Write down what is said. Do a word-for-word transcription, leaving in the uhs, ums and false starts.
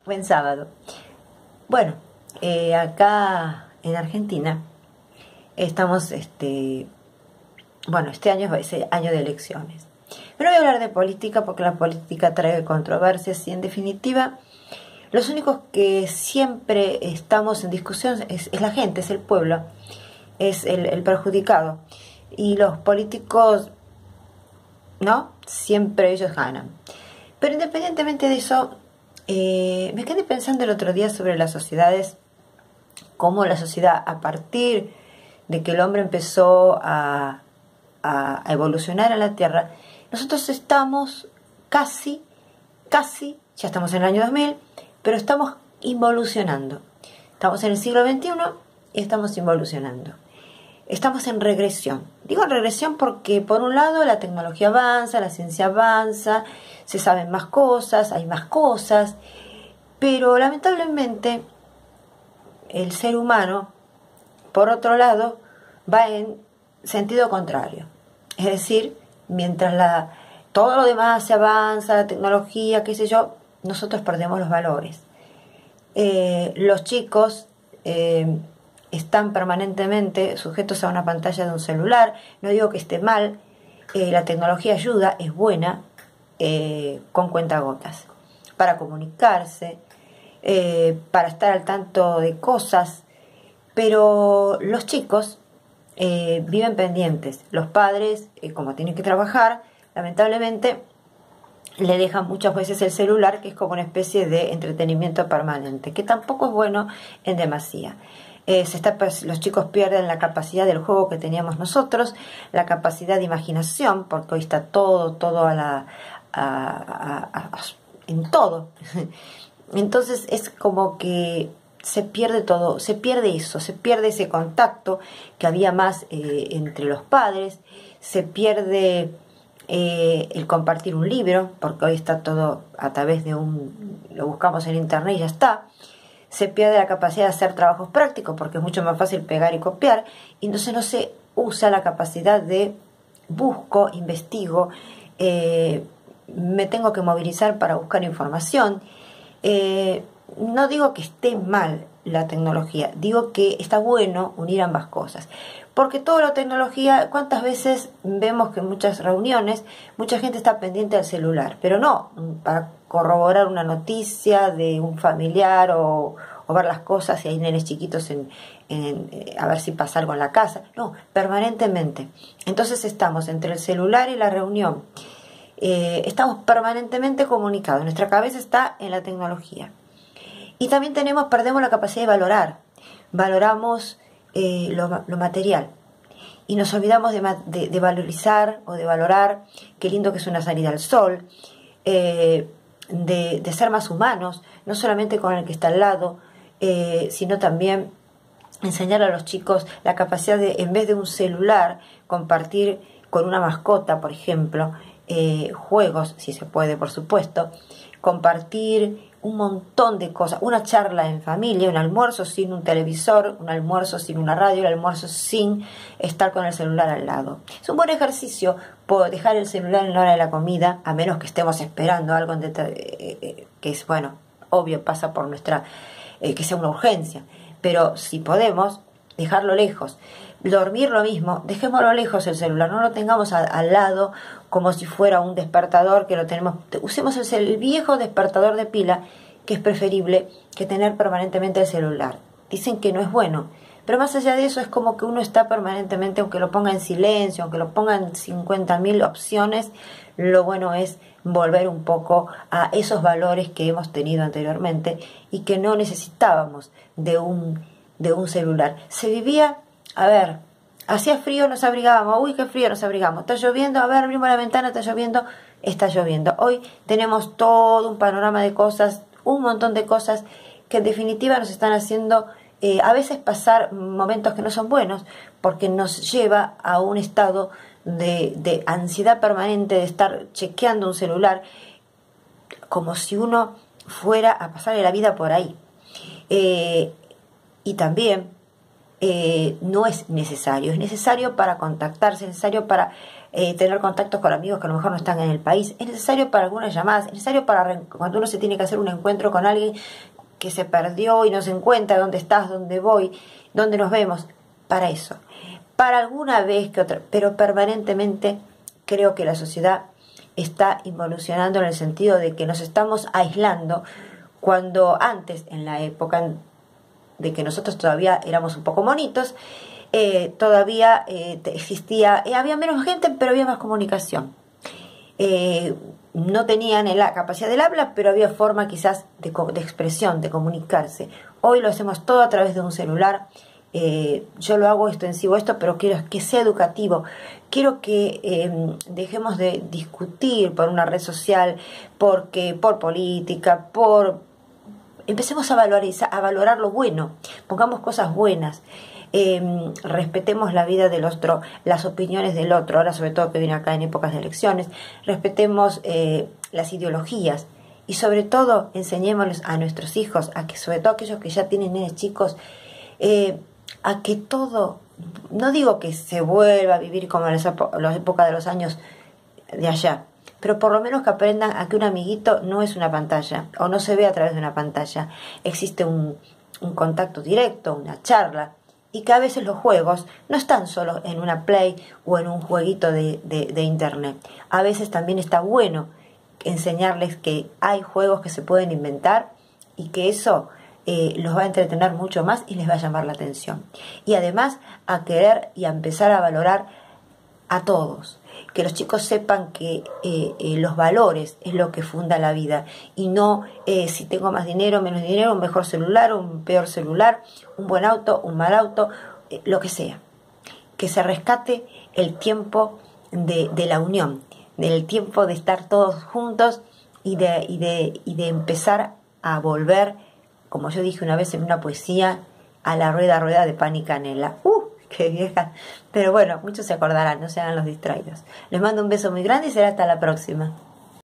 Buen sábado. Bueno, eh, acá en Argentina estamos, este, bueno, este año es el año de elecciones. Pero no voy a hablar de política porque la política trae controversias y en definitiva los únicos que siempre estamos en discusión es, es la gente, es el pueblo, es el, el perjudicado. Y los políticos, ¿no? Siempre ellos ganan. Pero independientemente de eso, eh, me quedé pensando el otro día sobre las sociedades, cómo la sociedad, a partir de que el hombre empezó a, a, a evolucionar en la Tierra, nosotros estamos casi, casi, ya estamos en el año dos mil, pero estamos involucionando. Estamos en el siglo veintiuno y estamos involucionando. Estamos en regresión. Digo en regresión porque por un lado la tecnología avanza, la ciencia avanza, se saben más cosas, hay más cosas, pero lamentablemente el ser humano, por otro lado, va en sentido contrario. Es decir, mientras la, todo lo demás se avanza, la tecnología, qué sé yo, nosotros perdemos los valores. Eh, los chicos eh, están permanentemente sujetos a una pantalla de un celular. No digo que esté mal, eh, la tecnología ayuda, es buena, eh, con cuentagotas, para comunicarse, eh, para estar al tanto de cosas, pero los chicos eh, viven pendientes. Los padres, eh, como tienen que trabajar, lamentablemente le dejan muchas veces el celular, que es como una especie de entretenimiento permanente, que tampoco es bueno en demasía. Eh, se está, los chicos pierden la capacidad del juego que teníamos nosotros, la capacidad de imaginación, porque hoy está todo, todo a la, a, a, a, en todo. Entonces es como que se pierde todo, se pierde eso, se pierde ese contacto que había más eh, entre los padres, se pierde eh, el compartir un libro, porque hoy está todo a través de un, lo buscamos en internet y ya está. Se pierde la capacidad de hacer trabajos prácticos porque es mucho más fácil pegar y copiar, y entonces no se usa la capacidad de busco, investigo, eh, me tengo que movilizar para buscar información. Eh, no digo que esté mal la tecnología, digo que está bueno unir ambas cosas, porque toda la tecnología, ¿cuántas veces vemos que en muchas reuniones mucha gente está pendiente del celular? Pero no para corroborar una noticia de un familiar o, o ver las cosas, si hay nenes chiquitos en, en, en, a ver si pasa algo en la casa, no, permanentemente. Entonces estamos entre el celular y la reunión, eh, estamos permanentemente comunicados, nuestra cabeza está en la tecnología. Y también tenemos, perdemos la capacidad de valorar, valoramos eh, lo, lo material y nos olvidamos de, de, de valorizar o de valorar qué lindo que es una salida al sol, eh, de, de ser más humanos, no solamente con el que está al lado, eh, sino también enseñar a los chicos la capacidad de, en vez de un celular, compartir con una mascota, por ejemplo, eh, juegos, si se puede, por supuesto, compartir un montón de cosas, una charla en familia, un almuerzo sin un televisor, un almuerzo sin una radio, un almuerzo sin estar con el celular al lado. Es un buen ejercicio por dejar el celular en la hora de la comida, a menos que estemos esperando algo en eh, que es, bueno, obvio, pasa por nuestra, eh, que sea una urgencia, pero si podemos, dejarlo lejos. Dormir lo mismo, dejémoslo lejos el celular, no lo tengamos a, al lado como si fuera un despertador que lo tenemos. Usemos el, el viejo despertador de pila, que es preferible que tener permanentemente el celular. Dicen que no es bueno, pero más allá de eso es como que uno está permanentemente, aunque lo ponga en silencio, aunque lo ponga en cincuenta mil opciones, lo bueno es volver un poco a esos valores que hemos tenido anteriormente y que no necesitábamos de un, de un celular. Se vivía, a ver, hacía frío, nos abrigábamos, uy, qué frío, nos abrigamos, está lloviendo, a ver, abrimos la ventana, está lloviendo, está lloviendo. Hoy tenemos todo un panorama de cosas, un montón de cosas que en definitiva nos están haciendo eh, a veces pasar momentos que no son buenos, porque nos lleva a un estado de, de ansiedad permanente, de estar chequeando un celular, como si uno fuera a pasarle la vida por ahí. Eh, y también Eh, no es necesario, es necesario para contactarse, es necesario para eh, tener contactos con amigos que a lo mejor no están en el país, es necesario para algunas llamadas, es necesario para cuando uno se tiene que hacer un encuentro con alguien que se perdió y no se encuentra, dónde estás, dónde voy, dónde nos vemos, para eso, para alguna vez que otra, pero permanentemente creo que la sociedad está involucionando en el sentido de que nos estamos aislando, cuando antes, en la época de que nosotros todavía éramos un poco monitos, eh, todavía eh, existía, eh, había menos gente, pero había más comunicación. Eh, no tenían la capacidad del habla, pero había forma quizás de, de expresión, de comunicarse. Hoy lo hacemos todo a través de un celular. Eh, yo lo hago extensivo esto, pero quiero que sea educativo. Quiero que eh, dejemos de discutir por una red social, porque por política, por empecemos a valorizar, a valorar lo bueno, pongamos cosas buenas. Eh, respetemos la vida del otro, las opiniones del otro, ahora sobre todo que viene acá en épocas de elecciones, respetemos eh, las ideologías y sobre todo enseñémosles a nuestros hijos, a que sobre todo aquellos que ya tienen nenes chicos, eh, a que todo, no digo que se vuelva a vivir como en la época de los años de allá, pero por lo menos que aprendan a que un amiguito no es una pantalla o no se ve a través de una pantalla, existe un, un contacto directo, una charla. Y que a veces los juegos no están solo en una play o en un jueguito de, de, de internet. A veces también está bueno enseñarles que hay juegos que se pueden inventar y que eso eh, los va a entretener mucho más y les va a llamar la atención. Y además a querer y a empezar a valorar a todos. Que los chicos sepan que eh, eh, los valores es lo que funda la vida y no eh, si tengo más dinero, menos dinero, un mejor celular, un peor celular, un buen auto, un mal auto, eh, lo que sea. Que se rescate el tiempo de, de la unión, del tiempo de estar todos juntos y de, y, de, y de empezar a volver, como yo dije una vez en una poesía, a la rueda, rueda de pan y canela. ¡Uh! ¡Qué vieja! Pero bueno, muchos se acordarán, no se hagan los distraídos. Les mando un beso muy grande y será hasta la próxima.